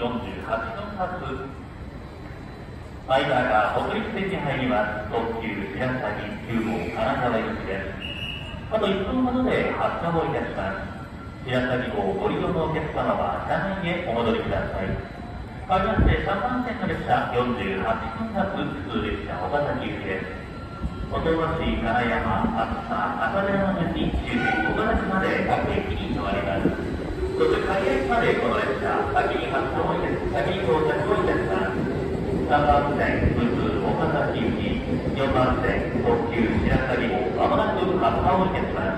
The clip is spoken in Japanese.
48分発。マイナーが北陸線に入ります。特急白鷺9号金沢行きです。あと1分ほどで発車をいたします。白鷺号ご利用のお客様は車内へお戻りください。かわりまして3番線の列車48分発普通列車岡崎行きです。おとまし金山、厚さ、赤寺の順に終点岡崎まで各駅に停まります。そして刈谷駅までこの列車先に発車をいたし先に到着をいたします。3番線、普通岡崎行き、4番線、特急白鷺号、まもなく発車をいたします。